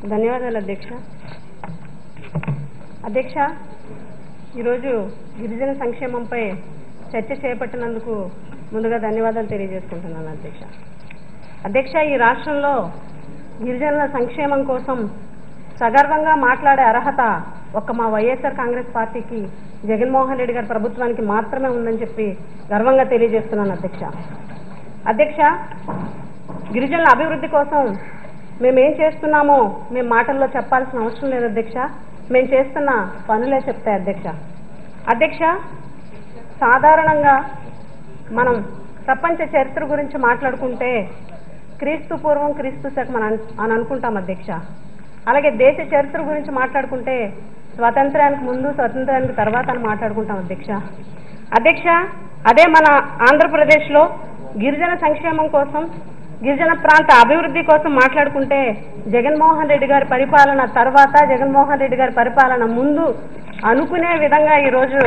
ధన్యవాదాలు అధ్యక్ష. అధ్యక్ష, ఈరోజు గిరిజన సంక్షేమంపై చర్చ చేపట్టినందుకు ముందుగా ధన్యవాదాలు తెలియజేసుకుంటున్నాను అధ్యక్ష. అధ్యక్ష, ఈ రాష్ట్రంలో గిరిజనుల సంక్షేమం కోసం సగర్వంగా మాట్లాడే అర్హత ఒక్క మా వైఎస్ఆర్ కాంగ్రెస్ పార్టీకి, జగన్మోహన్ రెడ్డి గారి ప్రభుత్వానికి మాత్రమే ఉందని చెప్పి గర్వంగా తెలియజేస్తున్నాను అధ్యక్ష. అధ్యక్ష, గిరిజనుల అభివృద్ధి కోసం మేమేం చేస్తున్నామో మేము మాటల్లో చెప్పాల్సిన అవసరం లేదు అధ్యక్ష. మేము చేస్తున్న పనులే చెప్తాయి అధ్యక్ష. అధ్యక్ష, సాధారణంగా మనం ప్రపంచ చరిత్ర గురించి మాట్లాడుకుంటే క్రీస్తు పూర్వం క్రీస్తు శకం అని అనుకుంటాం అధ్యక్ష. అలాగే దేశ చరిత్ర గురించి మాట్లాడుకుంటే స్వాతంత్ర్యానికి ముందు స్వాతంత్ర్యానికి తర్వాత అని మాట్లాడుకుంటాం అధ్యక్ష. అధ్యక్ష, అదే మన ఆంధ్రప్రదేశ్లో గిరిజన సంక్షేమం కోసం, గిరిజన ప్రాంత అభివృద్ధి కోసం మాట్లాడుకుంటే జగన్మోహన్ రెడ్డి గారి పరిపాలన తర్వాత, జగన్మోహన్ రెడ్డి గారి పరిపాలన ముందు అనుకునే విధంగా ఈరోజు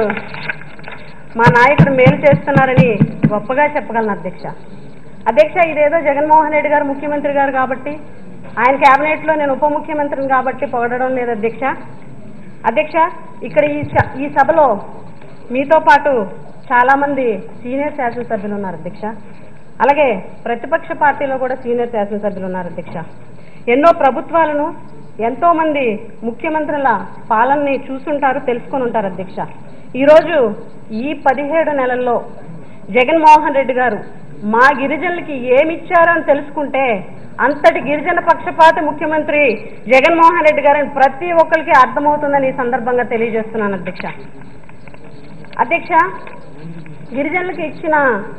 మా నాయకుడు మేలు చేస్తున్నారని గొప్పగా చెప్పగలను అధ్యక్ష. అధ్యక్ష, ఇదేదో జగన్మోహన్ రెడ్డి గారు ముఖ్యమంత్రి గారు కాబట్టి, ఆయన క్యాబినెట్లో నేను ఉప ముఖ్యమంత్రిని కాబట్టి పొగడడం లేదు అధ్యక్ష. అధ్యక్ష, ఇక్కడ ఈ సభలో మీతో పాటు చాలామంది సీనియర్ శాసనసభ్యులు ఉన్నారు అధ్యక్ష. అలాగే ప్రతిపక్ష పార్టీలో కూడా సీనియర్ శాసనసభ్యులు ఉన్నారు అధ్యక్ష. ఎన్నో ప్రభుత్వాలను, ఎంతోమంది ముఖ్యమంత్రుల పాలనని చూసుంటారు, తెలుసుకొని ఉంటారు అధ్యక్ష. ఈరోజు ఈ 17 నెలల్లో జగన్మోహన్ రెడ్డి గారు మా గిరిజనులకి ఏమిచ్చారని తెలుసుకుంటే అంతటి గిరిజన పక్షపాత ముఖ్యమంత్రి జగన్మోహన్ రెడ్డి గారని ప్రతి ఒక్కరికి అర్థమవుతుందని ఈ సందర్భంగా తెలియజేస్తున్నాను అధ్యక్ష. అధ్యక్ష, గిరిజనులకు ఇచ్చిన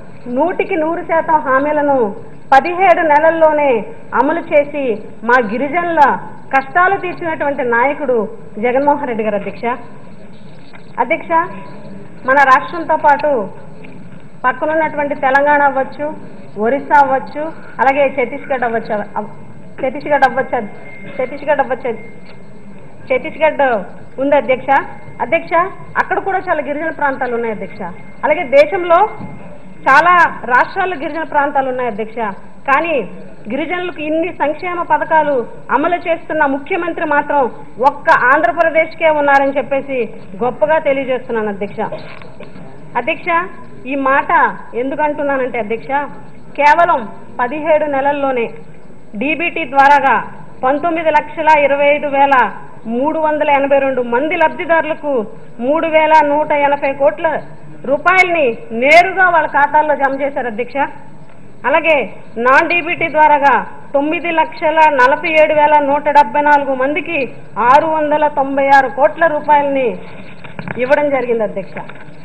100% హామీలను 17 నెలల్లోనే అమలు చేసి మా గిరిజనుల కష్టాలు తీర్చినటువంటి నాయకుడు జగన్మోహన్ రెడ్డి గారు అధ్యక్ష. అధ్యక్ష, మన రాష్ట్రంతో పాటు పక్కనున్నటువంటి తెలంగాణ అవ్వచ్చు, ఒరిస్సా అవ్వచ్చు, అలాగే ఛత్తీస్గఢ్ ఉంది అధ్యక్ష. అధ్యక్ష, అక్కడ కూడా చాలా గిరిజన ప్రాంతాలు ఉన్నాయి అధ్యక్ష. అలాగే దేశంలో చాలా రాష్ట్రాల్లో గిరిజన ప్రాంతాలు ఉన్నాయి అధ్యక్ష. కానీ గిరిజనులకు ఇన్ని సంక్షేమ పథకాలు అమలు చేస్తున్న ముఖ్యమంత్రి మాత్రం ఒక్క ఆంధ్రప్రదేశ్కే ఉన్నారని చెప్పేసి గొప్పగా తెలియజేస్తున్నాను అధ్యక్ష. అధ్యక్ష, ఈ మాట ఎందుకంటున్నానంటే అధ్యక్ష, కేవలం 17 నెలల్లోనే డీబీటీ ద్వారాగా 19,25,382 మంది లబ్ధిదారులకు 3,180 కోట్ల రూపాయలని నేరుగా వాళ్ళ ఖాతాల్లో జమ చేశారు అధ్యక్ష. అలాగే నాన్ డీబీటీ ద్వారాగా 9,47,174 మందికి 696 కోట్ల రూపాయలని ఇవ్వడం జరిగింది అధ్యక్ష.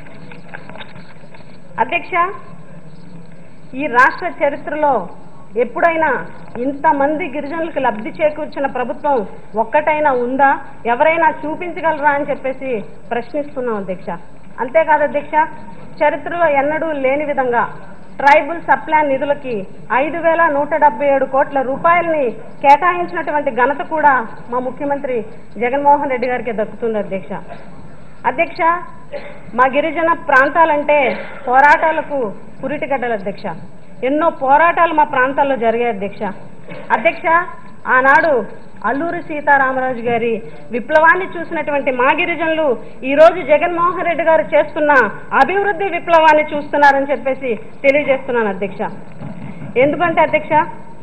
అధ్యక్ష, ఈ రాష్ట్ర చరిత్రలో ఎప్పుడైనా ఇంతమంది గిరిజనులకు లబ్ధి చేకూర్చిన ప్రభుత్వం ఒక్కటైనా ఉందా, ఎవరైనా చూపించగలరా అని చెప్పేసి ప్రశ్నిస్తున్నాం అధ్యక్ష. అంతేకాదు అధ్యక్ష, చరిత్రలో ఎన్నడూ లేని విధంగా ట్రైబల్ సప్లాన్ నిధులకి 5,177 కోట్ల రూపాయలని కేటాయించినటువంటి ఘనత కూడా మా ముఖ్యమంత్రి జగన్మోహన్ రెడ్డి గారికి దక్కుతుంది అధ్యక్ష. అధ్యక్ష, మా గిరిజన ప్రాంతాలంటే పోరాటాలకు పురిటిగడ్డలు అధ్యక్ష. ఎన్నో పోరాటాలు మా ప్రాంతాల్లో జరిగాయి అధ్యక్ష. అధ్యక్ష, ఆనాడు అల్లూరి సీతారామరాజు గారి విప్లవాన్ని చూసినటువంటి మా గిరిజనులు ఈరోజు జగన్మోహన్ రెడ్డి గారు చేస్తున్న అభివృద్ధి విప్లవాన్ని చూస్తున్నారని చెప్పేసి తెలియజేస్తున్నాను అధ్యక్ష. ఎందుకంటే అధ్యక్ష,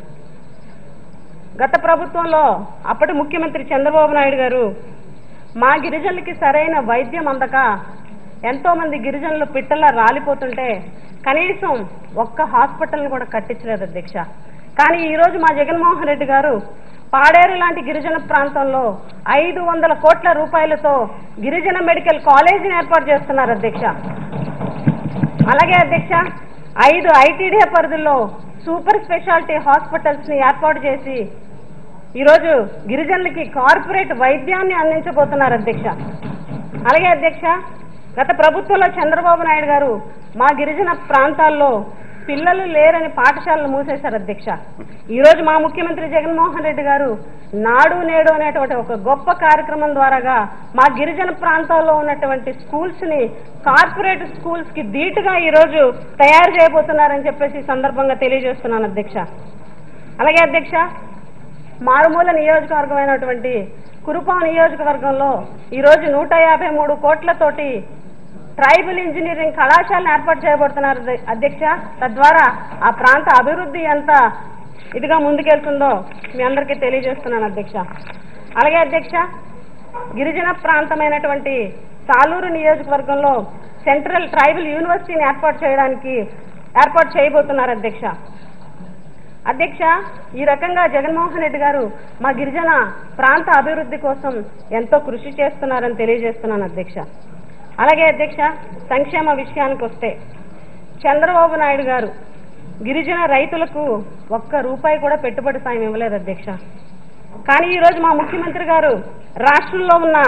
గత ప్రభుత్వంలో అప్పటి ముఖ్యమంత్రి చంద్రబాబు నాయుడు గారు మా గిరిజనులకి సరైన వైద్యం అందక ఎంతోమంది గిరిజనులు పిట్టల్లా రాలిపోతుంటే కనీసం ఒక్క హాస్పిటల్ని కూడా కట్టించలేదు అధ్యక్ష. కానీ ఈరోజు మా జగన్మోహన్ రెడ్డి గారు పాడేరు లాంటి గిరిజన ప్రాంతంలో 500 కోట్ల రూపాయలతో గిరిజన మెడికల్ కాలేజీని ఏర్పాటు చేస్తున్నారు అధ్యక్ష. అలాగే అధ్యక్ష, 5 ఐటీడీఏ పరిధుల్లో సూపర్ స్పెషాలిటీ హాస్పిటల్స్ని ఏర్పాటు చేసి ఈరోజు గిరిజనులకి కార్పొరేట్ వైద్యాన్ని అందించబోతున్నారు అధ్యక్ష. అలాగే అధ్యక్ష, గత ప్రభుత్వంలో చంద్రబాబు నాయుడు గారు మా గిరిజన ప్రాంతాల్లో పిల్లలు లేరని పాఠశాలలు మూసేశారు అధ్యక్ష. ఈరోజు మా ముఖ్యమంత్రి జగన్మోహన్ రెడ్డి గారు నాడు నేడు అనేటువంటి ఒక గొప్ప కార్యక్రమం ద్వారాగా మా గిరిజన ప్రాంతాల్లో ఉన్నటువంటి స్కూల్స్ని కార్పొరేట్ స్కూల్స్కి ధీటుగా ఈరోజు తయారు చేయబోతున్నారని చెప్పేసి సందర్భంగా తెలియజేస్తున్నాను అధ్యక్ష. అలాగే అధ్యక్ష, మారుమూల నియోజకవర్గమైనటువంటి కురుపాం నియోజకవర్గంలో ఈరోజు 153 కోట్లతోటి ట్రైబల్ ఇంజనీరింగ్ కళాశాలను ఏర్పాటు చేయబడుతున్నారు అధ్యక్ష. తద్వారా ఆ ప్రాంత అభివృద్ధి ఎంత ఇదిగా ముందుకెళ్తుందో మీ అందరికీ తెలియజేస్తున్నాను అధ్యక్ష. అలాగే అధ్యక్ష, గిరిజన ప్రాంతమైనటువంటి సాలూరు నియోజకవర్గంలో సెంట్రల్ ట్రైబల్ యూనివర్సిటీని ఏర్పాటు చేయబోతున్నారు అధ్యక్ష. అధ్యక్ష, ఈ రకంగా జగన్మోహన్ రెడ్డి గారు మా గిరిజన ప్రాంత అభివృద్ధి కోసం ఎంతో కృషి చేస్తున్నారని తెలియజేస్తున్నాను అధ్యక్ష. అలాగే అధ్యక్ష, సంక్షేమ విషయానికి వస్తే చంద్రబాబు నాయుడు గారు గిరిజన రైతులకు ₹1 కూడా పెట్టుబడి సాయం ఇవ్వలేదు అధ్యక్ష. కానీ ఈరోజు మా ముఖ్యమంత్రి గారు రాష్ట్రంలో ఉన్న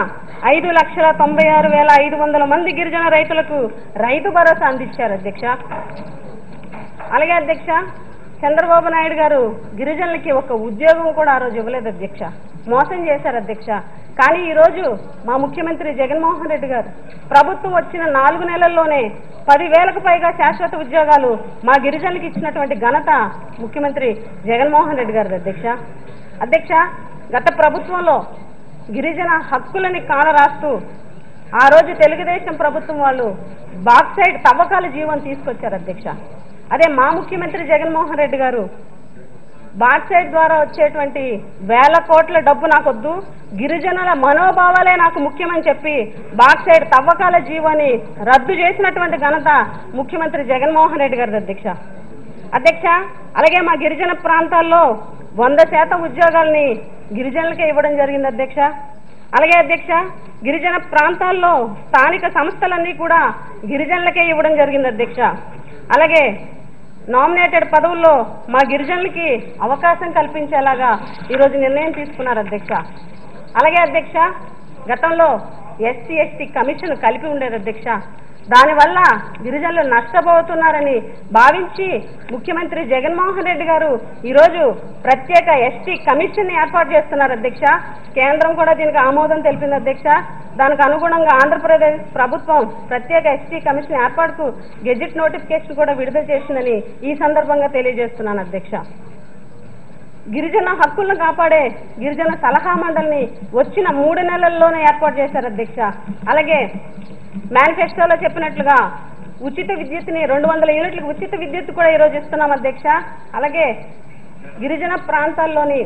5,96,500 మంది గిరిజన రైతులకు రైతు భరోసా అందించారు అధ్యక్ష. అలాగే అధ్యక్ష, చంద్రబాబు నాయుడు గారు గిరిజనులకి ఒక ఉద్యోగం కూడా ఆ రోజు ఇవ్వలేదు అధ్యక్ష. మోసం చేశారు అధ్యక్ష. కానీ ఈరోజు మా ముఖ్యమంత్రి జగన్మోహన్ రెడ్డి గారు ప్రభుత్వం వచ్చిన 4 నెలల్లోనే 10,000కు పైగా శాశ్వత ఉద్యోగాలు మా గిరిజనులకు ఇచ్చినటువంటి ఘనత ముఖ్యమంత్రి జగన్మోహన్ రెడ్డి గారు అధ్యక్ష. అధ్యక్ష, గత ప్రభుత్వంలో గిరిజన హక్కులని కాలరాస్తూ ఆ రోజు తెలుగుదేశం ప్రభుత్వం వాళ్ళు బాక్సైడ్ తవ్వకాల జీవం తీసుకొచ్చారు అధ్యక్ష. అదే మా ముఖ్యమంత్రి జగన్మోహన్ రెడ్డి గారు బాక్సైడ్ ద్వారా వచ్చేటువంటి వేల కోట్ల డబ్బు నాకొద్దు, గిరిజనుల మనోభావాలే నాకు ముఖ్యమని చెప్పి బాక్సైడ్ తవ్వకాల జీవాన్ని రద్దు చేసినటువంటి ఘనత ముఖ్యమంత్రి జగన్మోహన్ రెడ్డి గారి అధ్యక్ష. అధ్యక్ష, అలాగే మా గిరిజన ప్రాంతాల్లో 100% ఉద్యోగాల్ని గిరిజనులకే ఇవ్వడం జరిగింది అధ్యక్ష. అలాగే అధ్యక్ష, గిరిజన ప్రాంతాల్లో స్థానిక సంస్థలన్నీ కూడా గిరిజనులకే ఇవ్వడం జరిగింది అధ్యక్ష. అలాగే నామినేటెడ్ పదవుల్లో మా గిరిజనులకి అవకాశం కల్పించేలాగా ఈరోజు నిర్ణయం తీసుకున్నారు అధ్యక్ష. అలాగే అధ్యక్ష, గతంలో SC/ST కమిషన్ కలిపి ఉండేది అధ్యక్ష. దానివల్ల గిరిజనులు నష్టపోతున్నారని భావించి ముఖ్యమంత్రి జగన్మోహన్ రెడ్డి గారు ఈరోజు ప్రత్యేక ST కమిషన్ ఏర్పాటు చేస్తున్నారు అధ్యక్ష. కేంద్రం కూడా దీనికి ఆమోదం తెలిపింది అధ్యక్ష. దానికి అనుగుణంగా ఆంధ్రప్రదేశ్ ప్రభుత్వం ప్రత్యేక ST కమిషన్ ఏర్పాటుకు గెజిట్ నోటిఫికేషన్ కూడా విడుదల చేసిందని ఈ సందర్భంగా తెలియజేస్తున్నాను అధ్యక్ష. గిరిజన హక్కులను కాపాడే గిరిజన సలహా మండలిని వచ్చిన 3 నెలల్లోనే ఏర్పాటు చేశారు అధ్యక్ష. అలాగే మేనిఫెస్టోలో చెప్పినట్లుగా ఉచిత విద్యుత్ని 200 యూనిట్లకు ఉచిత విద్యుత్ కూడా ఈరోజు ఇస్తున్నాం అధ్యక్ష. అలాగే గిరిజన ప్రాంతాల్లోని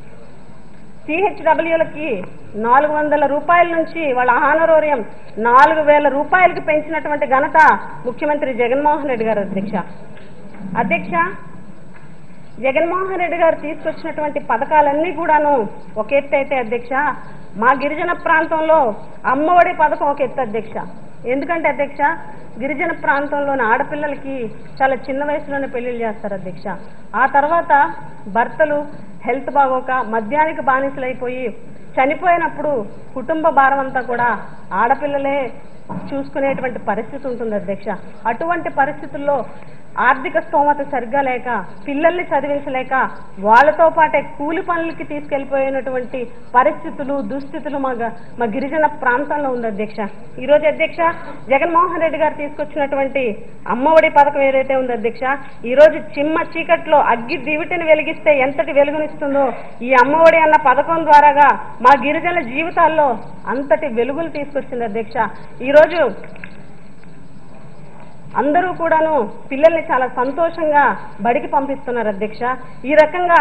CHWలకి 400 రూపాయల నుంచి వాళ్ళ హానరోరియం 4,000 రూపాయలకి పెంచినటువంటి ఘనత ముఖ్యమంత్రి జగన్మోహన్ రెడ్డి గారు అధ్యక్ష. అధ్యక్ష, జగన్మోహన్ రెడ్డి గారు తీసుకొచ్చినటువంటి పథకాలన్నీ కూడాను ఒక ఎత్తు అయితే అధ్యక్ష, మా గిరిజన ప్రాంతంలో అమ్మఒడి పథకం ఒక ఎత్తు అధ్యక్ష. ఎందుకంటే అధ్యక్ష, గిరిజన ప్రాంతంలోని ఆడపిల్లలకి చాలా చిన్న వయసులోనే పెళ్లిళ్ళు చేస్తారు అధ్యక్ష. ఆ తర్వాత భర్తలు హెల్త్ బాగోక మద్యానికి బానిసలైపోయి చనిపోయినప్పుడు కుటుంబ భారం అంతా కూడా ఆడపిల్లలే చూసుకునేటువంటి పరిస్థితి ఉంటుంది అధ్యక్ష. అటువంటి పరిస్థితుల్లో ఆర్థిక స్తోమత సరిగ్గా లేక పిల్లల్ని చదివించలేక వాళ్ళతో పాటే కూలి పనులకి తీసుకెళ్లిపోయినటువంటి పరిస్థితులు దుస్థితులు మా గిరిజన ప్రాంతంలో ఉంది అధ్యక్ష. ఈరోజు అధ్యక్ష, జగన్మోహన్ రెడ్డి గారు తీసుకొచ్చినటువంటి అమ్మఒడి పథకం ఏదైతే ఉందో అధ్యక్ష, ఈరోజు చిమ్మ చీకట్లో అగ్గి దివిటిని వెలిగిస్తే ఎంతటి వెలుగునిస్తుందో ఈ అమ్మఒడి అన్న పథకం ద్వారాగా మా గిరిజనుల జీవితాల్లో అంతటి వెలుగులు తీసుకొచ్చింది అధ్యక్ష. ఈరోజు అందరూ కూడాను పిల్లల్ని చాలా సంతోషంగా బడికి పంపిస్తున్నారు అధ్యక్ష. ఈ రకంగా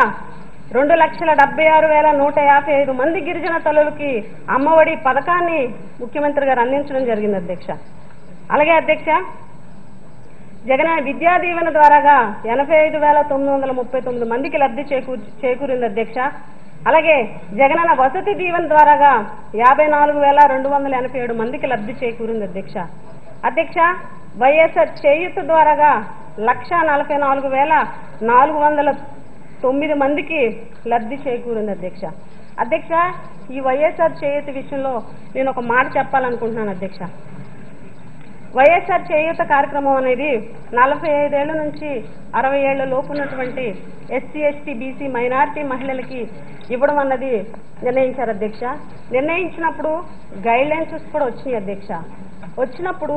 2,76,155 మంది గిరిజన తల్లులకి అమ్మఒడి పథకాన్ని ముఖ్యమంత్రి గారు అందించడం జరిగింది అధ్యక్ష. అలాగే అధ్యక్ష, జగన్ విద్యా దీవెన ద్వారాగా 85,939 మందికి లబ్ధి చేకూరింది అధ్యక్ష. అలాగే జగనన్న వసతి దీవెన ద్వారాగా 54,287 మందికి లబ్ధి చేకూరింది అధ్యక్ష. అధ్యక్ష, వైఎస్ఆర్ చేయూత ద్వారాగా 1,44,409 మందికి లబ్ధి చేకూరింది అధ్యక్ష. అధ్యక్ష, ఈ వైఎస్ఆర్ చేయూత విషయంలో నేను ఒక మాట చెప్పాలనుకుంటున్నాను అధ్యక్ష. వైఎస్ఆర్ చేయూత కార్యక్రమం అనేది 45 ఏళ్ల నుంచి 60 ఏళ్ల లోపు ఉన్నటువంటి SC/ST BC మైనారిటీ మహిళలకి ఇవ్వడం అన్నది నిర్ణయించారు అధ్యక్ష. నిర్ణయించినప్పుడు గైడ్ లైన్స్ కూడా వచ్చినాయి అధ్యక్ష. వచ్చినప్పుడు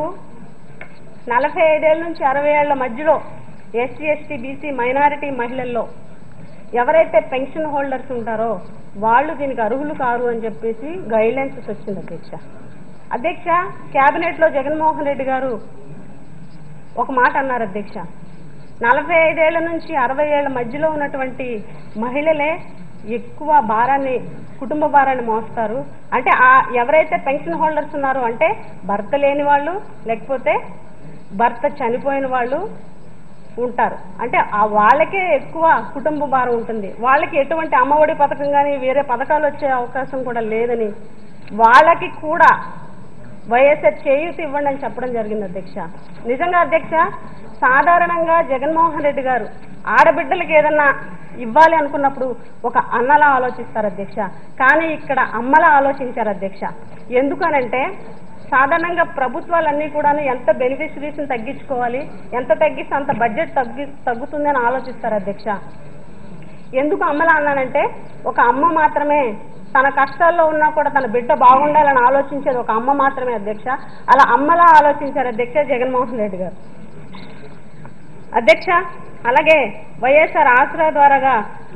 45 ఏళ్ల నుంచి 60 ఏళ్ల మధ్యలో SC/ST BC మైనారిటీ మహిళల్లో ఎవరైతే పెన్షన్ హోల్డర్స్ ఉంటారో వాళ్ళు దీనికి అర్హులు కారు అని చెప్పేసి గైడ్లైన్స్ వచ్చింది అధ్యక్ష. అధ్యక్ష, క్యాబినెట్లో జగన్మోహన్ రెడ్డి గారు ఒక మాట అన్నారు అధ్యక్ష, 45 ఏళ్ల నుంచి 60 ఏళ్ల మధ్యలో ఉన్నటువంటి మహిళలే ఎక్కువ భారాన్ని, కుటుంబ భారాన్ని మోస్తారు. అంటే ఎవరైతే పెన్షన్ హోల్డర్స్ ఉన్నారో అంటే భర్త లేని వాళ్ళు, లేకపోతే భర్త చనిపోయిన వాళ్ళు ఉంటారు. అంటే వాళ్ళకే ఎక్కువ కుటుంబ భారం ఉంటుంది. వాళ్ళకి ఎటువంటి అమ్మఒడి పథకం కానీ వేరే పథకాలు వచ్చే అవకాశం కూడా లేదని, వాళ్ళకి కూడా వైఎస్ఆర్ చేయూత ఇవ్వండి అని చెప్పడం జరిగింది అధ్యక్ష. నిజంగా అధ్యక్ష, సాధారణంగా జగన్మోహన్ రెడ్డి గారు ఆడబిడ్డలకి ఏదన్నా ఇవ్వాలి అనుకున్నప్పుడు ఒక అన్నలా ఆలోచిస్తారు అధ్యక్ష, కానీ ఇక్కడ అమ్మలా ఆలోచించారు అధ్యక్ష. ఎందుకనంటే సాధారణంగా ప్రభుత్వాలన్నీ కూడా ఎంత బెనిఫిషరీస్ని తగ్గించుకోవాలి, ఎంత తగ్గిస్తే అంత బడ్జెట్ తగ్గుతుంది అని ఆలోచిస్తారు అధ్యక్ష. ఎందుకు అమ్మలా అన్నానంటే ఒక అమ్మ మాత్రమే తన కష్టాల్లో ఉన్నా కూడా తన బిడ్డ బాగుండాలని ఆలోచించేది ఒక అమ్మ మాత్రమే అధ్యక్ష. అలా అమ్మలా ఆలోచించారు అధ్యక్ష జగన్మోహన్ రెడ్డి గారు అధ్యక్ష. అలాగే వైఎస్ఆర్ ఆసరా ద్వారాగా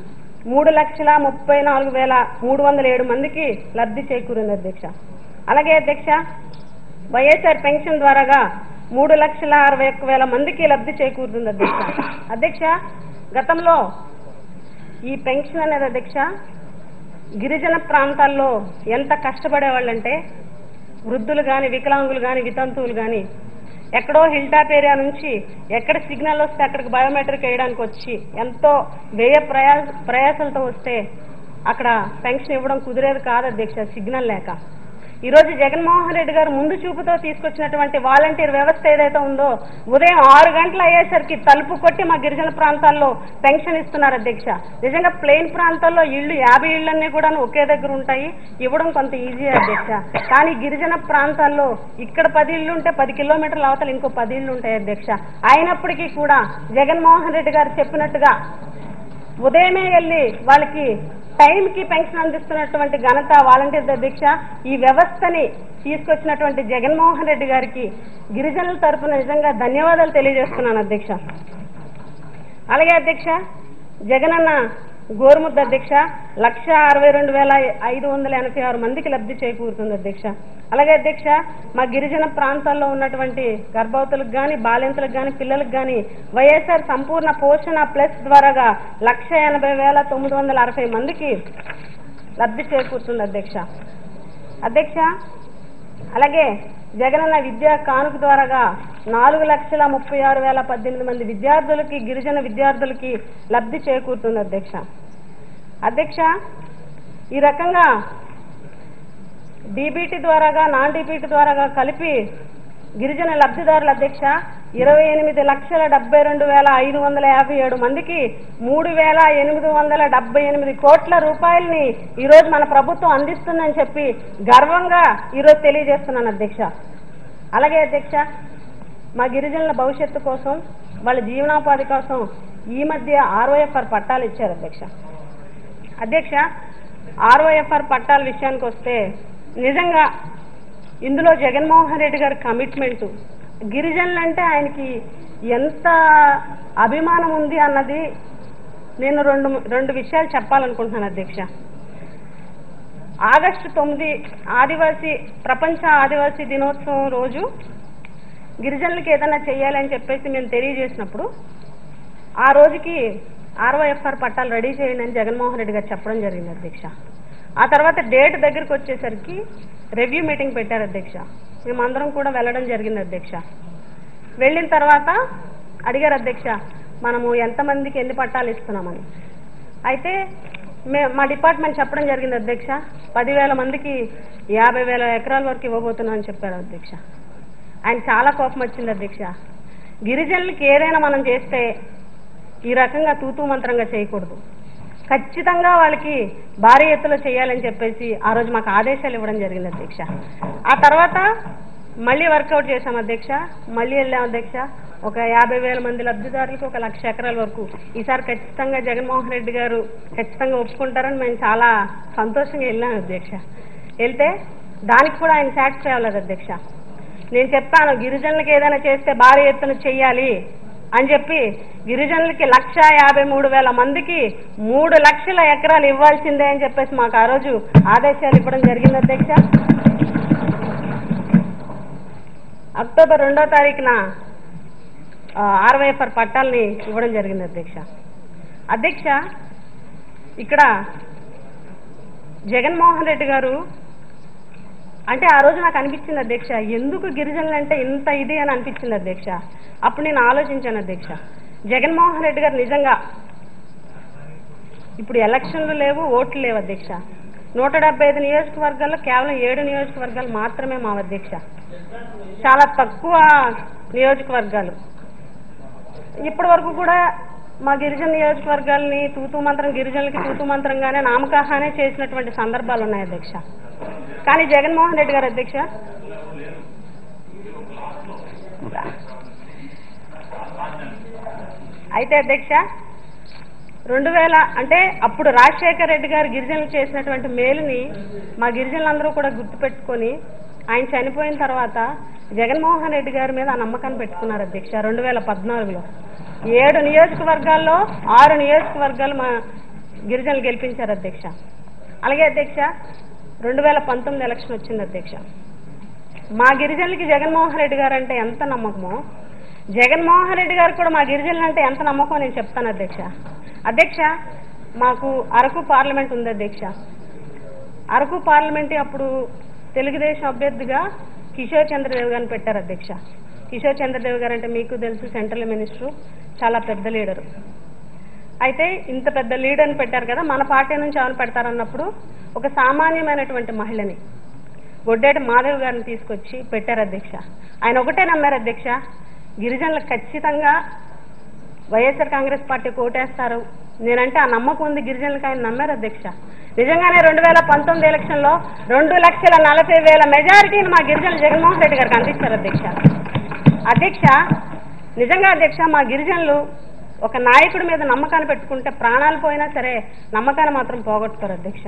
3,34,307 మందికి లబ్ధి చేకూరింది అధ్యక్ష. అలాగే అధ్యక్ష, వైఎస్ఆర్ పెన్షన్ ద్వారాగా 3,61,000 మందికి లబ్ధి చేకూరుతుంది అధ్యక్ష. అధ్యక్ష, గతంలో ఈ పెన్షన్ అనేది అధ్యక్ష గిరిజన ప్రాంతాల్లో ఎంత కష్టపడేవాళ్ళంటే వృద్ధులు కానీ, వికలాంగులు కానీ, వితంతువులు కానీ ఎక్కడో హిల్ టాప్ ఏరియా నుంచి ఎక్కడ సిగ్నల్ వస్తే అక్కడికి బయోమెట్రిక్ వేయడానికి వచ్చి ఎంతో ప్రయాసాలతో వస్తే అక్కడ పెన్షన్ ఇవ్వడం కుదిరేది కాదు అధ్యక్ష సిగ్నల్ లేక. ఈరోజు జగన్మోహన్ రెడ్డి గారు ముందు చూపుతో తీసుకొచ్చినటువంటి వాలంటీర్ వ్యవస్థ ఏదైతే ఉందో ఉదయం 6 గంటలు అయ్యేసరికి తలుపు కొట్టి మా గిరిజన ప్రాంతాల్లో పెన్షన్ ఇస్తున్నారు అధ్యక్ష. నిజంగా ప్లెయిన్ ప్రాంతాల్లో 50 ఇళ్ళన్నీ కూడా ఒకే దగ్గర ఉంటాయి, ఇవ్వడం కొంత ఈజీ అధ్యక్ష. కానీ గిరిజన ప్రాంతాల్లో ఇక్కడ 10 ఇళ్ళు ఉంటే 10 కిలోమీటర్ల అవతల ఇంకో 10 ఇళ్ళు ఉంటాయి అధ్యక్ష. అయినప్పటికీ కూడా జగన్మోహన్ రెడ్డి గారు చెప్పినట్టుగా ఉదయమే వెళ్ళి వాళ్ళకి టైంకి పెన్షన్ అందిస్తున్నటువంటి ఘనత వాలంటీర్ అధ్యక్ష. ఈ వ్యవస్థని తీసుకొచ్చినటువంటి జగన్మోహన్ రెడ్డి గారికి గిరిజనుల తరఫున నిజంగా ధన్యవాదాలు తెలియజేస్తున్నాను అధ్యక్ష. అలాగే అధ్యక్ష, జగనన్న గోరుముద్ద అధ్యక్ష 1,62,586 మందికి లబ్ధి చేకూరుతుంది అధ్యక్ష. అలాగే అధ్యక్ష, మా గిరిజన ప్రాంతాల్లో ఉన్నటువంటి గర్భవతులకు కానీ, బాలింతలకు కానీ, పిల్లలకు కానీ వైఎస్ఆర్ సంపూర్ణ పోషణ ప్లస్ ద్వారాగా 1,80,960 మందికి లబ్ధి చేకూరుతుంది అధ్యక్ష. అధ్యక్ష, అలాగే జగనన్న విద్యా కానుక ద్వారాగా 4,36,018 మంది విద్యార్థులకి, గిరిజన విద్యార్థులకి లబ్ధి చేకూరుతుంది అధ్యక్ష. అధ్యక్ష, ఈ రకంగా డీబీటీ ద్వారాగా, నాన్ డీబీటీ ద్వారాగా కలిపి గిరిజన లబ్ధిదారుల అధ్యక్ష 28,72,557 మందికి 3,878 కోట్ల రూపాయలని ఈరోజు మన ప్రభుత్వం అందిస్తుందని చెప్పి గర్వంగా ఈరోజు తెలియజేస్తున్నాను అధ్యక్ష. అలాగే అధ్యక్ష, మా గిరిజనుల భవిష్యత్తు కోసం, వాళ్ళ జీవనోపాధి కోసం ఈ మధ్య ROFR పట్టాలు ఇచ్చారు అధ్యక్ష. అధ్యక్ష, ROFR పట్టాల విషయానికి వస్తే నిజంగా ఇందులో జగన్మోహన్ రెడ్డి గారి కమిట్మెంటు, గిరిజనులంటే ఆయనకి ఎంత అభిమానం ఉంది అన్నది నేను రెండు విషయాలు చెప్పాలనుకుంటున్నాను అధ్యక్ష. ఆగస్టు 9 ప్రపంచ ఆదివాసీ దినోత్సవం రోజు గిరిజనులకి ఏదైనా చేయాలని చెప్పేసి మేము తెలియజేసినప్పుడు ఆ రోజుకి ROFR పట్టాలు రెడీ చేయండి అని జగన్మోహన్ రెడ్డి గారు చెప్పడం జరిగింది అధ్యక్ష. ఆ తర్వాత డేట్ దగ్గరికి వచ్చేసరికి రివ్యూ మీటింగ్ పెట్టారు అధ్యక్ష. మేమందరం కూడా వెళ్ళడం జరిగింది అధ్యక్ష. వెళ్ళిన తర్వాత అడిగారు అధ్యక్ష, మనము ఎంతమందికి ఎన్ని పట్టాలు ఇస్తున్నామని. అయితే మా డిపార్ట్మెంట్ చెప్పడం జరిగింది అధ్యక్ష, 10,000 మందికి 50,000 ఎకరాల వరకు ఇవ్వబోతున్నాం అని చెప్పారు అధ్యక్ష. ఆయన చాలా కోపం వచ్చింది అధ్యక్ష. గిరిజనులకి ఏదైనా మనం చేస్తే ఈ రకంగా తూతూ మంత్రంగా చేయకూడదు, ఖచ్చితంగా వాళ్ళకి భారీ ఎత్తులో చేయాలని చెప్పేసి ఆ రోజు మాకు ఆదేశాలు ఇవ్వడం జరిగింది అధ్యక్ష. ఆ తర్వాత మళ్ళీ వర్కౌట్ చేశాం అధ్యక్ష, మళ్ళీ వెళ్ళాం అధ్యక్ష. ఒక 50,000 మంది లబ్ధిదారులకు 1,00,000 ఎకరాల వరకు ఈసారి ఖచ్చితంగా జగన్మోహన్ రెడ్డి గారు ఖచ్చితంగా ఒప్పుకుంటారని మేము చాలా సంతోషంగా వెళ్ళాం అధ్యక్ష. వెళ్తే దానికి కూడా ఆయన సాటిస్ఫై అవ్వలేదు అధ్యక్ష. నేను చెప్పాను, గిరిజనులకు ఏదైనా చేస్తే భారీ ఎత్తున చెయ్యాలి, అని చెప్పి గిరిజనులకి 1,53,000 మందికి 3 లక్షల ఎకరాలు ఇవ్వాల్సిందే అని చెప్పేసి మాకు ఆ రోజు ఆదేశాలు ఇవ్వడం జరిగింది అధ్యక్ష. అక్టోబర్ 2వ తారీఖున RYFR పట్టాలని ఇవ్వడం జరిగింది అధ్యక్ష. అధ్యక్ష, ఇక్కడ జగన్మోహన్ రెడ్డి గారు అంటే ఆ రోజు నాకు అనిపించింది అధ్యక్ష, ఎందుకు గిరిజనులు అంటే ఇంత ఇది అని అనిపించింది అధ్యక్ష. అప్పుడు నేను ఆలోచించాను అధ్యక్ష, జగన్మోహన్ రెడ్డి గారు నిజంగా ఇప్పుడు ఎలక్షన్లు లేవు, ఓట్లు లేవు అధ్యక్ష. 175 నియోజకవర్గాల్లో కేవలం 7 నియోజకవర్గాలు మాత్రమే మా అధ్యక్ష, చాలా తక్కువ నియోజకవర్గాలు. ఇప్పటి వరకు కూడా మా గిరిజన నియోజకవర్గాలని తూతూ మంత్రం, గిరిజనులకి తూతూ మంత్రంగానే నామకాహానే చేసినటువంటి సందర్భాలు ఉన్నాయి అధ్యక్ష. కానీ జగన్మోహన్ రెడ్డి గారు అధ్యక్ష అయితే అధ్యక్ష 2000 అంటే అప్పుడు రాజశేఖర రెడ్డి గారు గిరిజనులు చేసినటువంటి మేలుని మా గిరిజనులందరూ కూడా గుర్తుపెట్టుకొని ఆయన చనిపోయిన తర్వాత జగన్మోహన్ రెడ్డి గారి మీద ఆ నమ్మకాన్ని పెట్టుకున్నారు అధ్యక్ష. 2014లో 7 నియోజకవర్గాల్లో 6 నియోజకవర్గాలు మా గిరిజనులు గెలిపించారు అధ్యక్ష. అలాగే అధ్యక్ష 2019 ఎలక్షన్ వచ్చింది అధ్యక్ష. మా గిరిజనులకి జగన్మోహన్ రెడ్డి గారు అంటే ఎంత నమ్మకమో, జగన్మోహన్ రెడ్డి గారు కూడా మా గిరిజనులు అంటే ఎంత నమ్మకమో నేను చెప్తాను అధ్యక్ష. అధ్యక్ష, మాకు అరకు పార్లమెంట్ ఉంది అధ్యక్ష. అరకు పార్లమెంట్ అప్పుడు తెలుగుదేశం అభ్యర్థిగా కిషోర్ చంద్రదేవ్ గారిని పెట్టారు అధ్యక్ష. కిషోర్ చంద్రదేవ్ గారు అంటే మీకు తెలుసు, సెంట్రల్ మినిస్టర్, చాలా పెద్ద లీడరు. అయితే ఇంత పెద్ద లీడర్ని పెట్టారు కదా, మన పార్టీ నుంచి ఎవరు పెడతారన్నప్పుడు ఒక సామాన్యమైనటువంటి మహిళని గొడ్డేటి మాధవి గారిని తీసుకొచ్చి పెట్టారు అధ్యక్ష. ఆయన ఒకటే నమ్మారు అధ్యక్ష, గిరిజనులకు ఖచ్చితంగా వైఎస్ఆర్ కాంగ్రెస్ పార్టీ ఓటేస్తారు, నేనంటే ఆ నమ్మకం ఉంది గిరిజనులకు, ఆయన నమ్మారు అధ్యక్ష. నిజంగానే 2019 ఎలక్షన్లో 2,40,000 మెజారిటీని మా గిరిజనులు జగన్మోహన్ రెడ్డి గారికి అందించారు అధ్యక్ష. అధ్యక్ష, నిజంగా అధ్యక్ష మా గిరిజనులు ఒక నాయకుడి మీద నమ్మకాన్ని పెట్టుకుంటే ప్రాణాలు పోయినా సరే నమ్మకాన్ని మాత్రం పోగొట్టుకోరు అధ్యక్ష.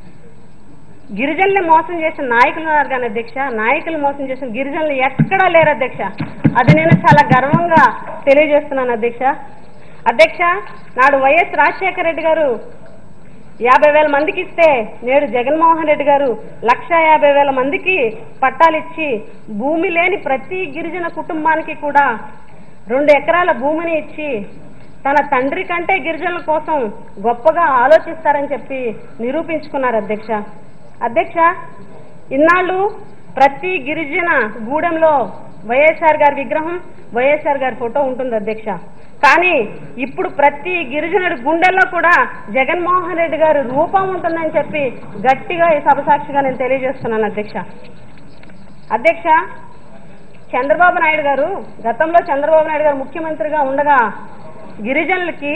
గిరిజనుల్ని మోసం చేసిన నాయకులు ఉన్నారు కానీ అధ్యక్ష, నాయకులు మోసం చేసిన గిరిజనులు ఎక్కడా లేరు అధ్యక్ష. అది నేను చాలా గర్వంగా తెలియజేస్తున్నాను అధ్యక్ష. అధ్యక్ష, నాడు వైఎస్ రాజశేఖర రెడ్డి గారు 50,000 మందికి ఇస్తే నేడు జగన్మోహన్ రెడ్డి గారు 1,50,000 మందికి పట్టాలిచ్చి భూమి లేని ప్రతి గిరిజన కుటుంబానికి కూడా 2 ఎకరాల భూమిని ఇచ్చి తన తండ్రి కంటే గిరిజనుల కోసం గొప్పగా ఆలోచిస్తారని చెప్పి నిరూపించుకున్నారు అధ్యక్ష. అధ్యక్ష, ఇన్నాళ్ళు ప్రతి గిరిజన గూడెంలో వైఎస్ఆర్ గారి విగ్రహం, వైఎస్ఆర్ గారి ఫోటో ఉంటుంది అధ్యక్ష. కానీ ఇప్పుడు ప్రతి గిరిజనుడి గుండెల్లో కూడా జగన్మోహన్ రెడ్డి గారి రూపం ఉంటుందని చెప్పి గట్టిగా ఈ సభ సాక్షిగా నేను తెలియజేస్తున్నాను అధ్యక్ష. అధ్యక్ష, చంద్రబాబు నాయుడు గారు గతంలో చంద్రబాబు నాయుడు గారు ముఖ్యమంత్రిగా ఉండగా గిరిజనులకి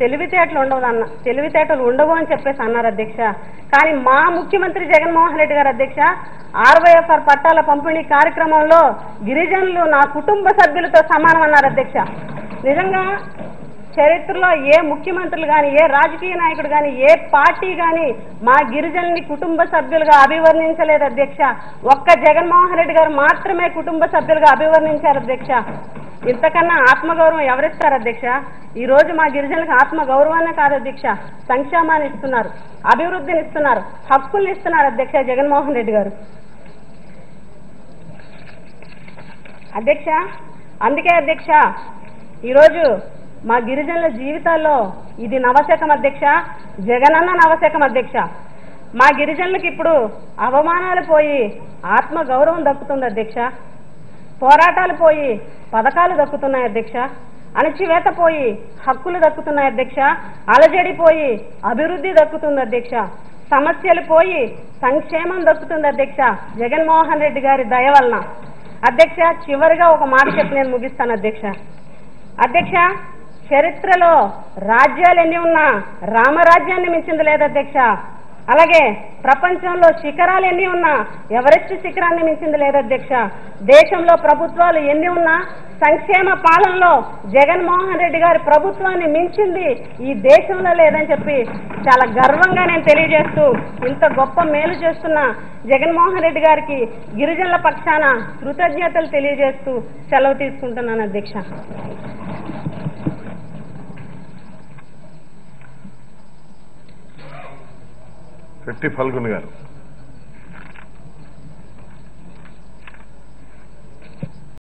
తెలివితేటలు ఉండవు అని చెప్పేసి అన్నారు అధ్యక్ష. కానీ మా ముఖ్యమంత్రి జగన్మోహన్ రెడ్డి గారు అధ్యక్ష RYFR పట్టాల పంపిణీ కార్యక్రమంలో గిరిజనులు నా కుటుంబ సభ్యులతో సమానం అన్నారు అధ్యక్ష. నిజంగా చరిత్రలో ఏ ముఖ్యమంత్రులు కానీ, ఏ రాజకీయ నాయకుడు కానీ, ఏ పార్టీ కానీ మా గిరిజనుల్ని కుటుంబ సభ్యులుగా అభివర్ణించలేదు అధ్యక్ష. ఒక్క జగన్మోహన్ రెడ్డి గారు మాత్రమే కుటుంబ సభ్యులుగా అభివర్ణించారు అధ్యక్ష. ఇంతకన్నా ఆత్మగౌరవం ఎవరిస్తారు అధ్యక్ష? ఈ రోజు మా గిరిజనులకు ఆత్మగౌరవాన్ని కాదు అధ్యక్ష, సంక్షేమాన్ని ఇస్తున్నారు, అభివృద్ధిని ఇస్తున్నారు, హక్కుల్ని ఇస్తున్నారు అధ్యక్ష జగన్మోహన్ రెడ్డి గారు. అధ్యక్ష, అందుకే అధ్యక్ష ఈరోజు మా గిరిజనుల జీవితాల్లో ఇది నవశకం అధ్యక్ష, జగనన్న నవశకం అధ్యక్ష. మా గిరిజనులకు ఇప్పుడు అవమానాలు పోయి ఆత్మగౌరవం దక్కుతుంది అధ్యక్ష, పోరాటాలు పోయి పథకాలు దక్కుతున్నాయి అధ్యక్ష, అణచివేత పోయి హక్కులు దక్కుతున్నాయి అధ్యక్ష, అలజడిపోయి అభివృద్ధి దక్కుతుంది అధ్యక్ష, సమస్యలు పోయి సంక్షేమం దక్కుతుంది అధ్యక్ష జగన్మోహన్ రెడ్డి గారి దయ వలన. అధ్యక్ష, చివరిగా ఒక మాట చెప్పి నేను ముగిస్తాను అధ్యక్ష. అధ్యక్ష, చరిత్రలో రాజ్యాలు ఎన్ని ఉన్నా రామరాజ్యాన్ని మించింది లేదు అధ్యక్ష. అలాగే ప్రపంచంలో శిఖరాలు ఎన్ని ఉన్నా ఎవరెస్ట్ శిఖరాన్ని మించింది లేదు అధ్యక్ష. దేశంలో ప్రభుత్వాలు ఎన్ని ఉన్నా సంక్షేమ పాలనలో జగన్మోహన్ రెడ్డి గారి ప్రభుత్వాన్ని మించింది ఈ దేశంలో లేదని చెప్పి చాలా గర్వంగా నేను తెలియజేస్తూ, ఇంత గొప్ప మేలు చేస్తున్న జగన్మోహన్ రెడ్డి గారికి గిరిజనుల పక్షాన కృతజ్ఞతలు తెలియజేస్తూ సెలవు తీసుకుంటున్నాను అధ్యక్ష. శెట్టి ఫల్గున్ గారు.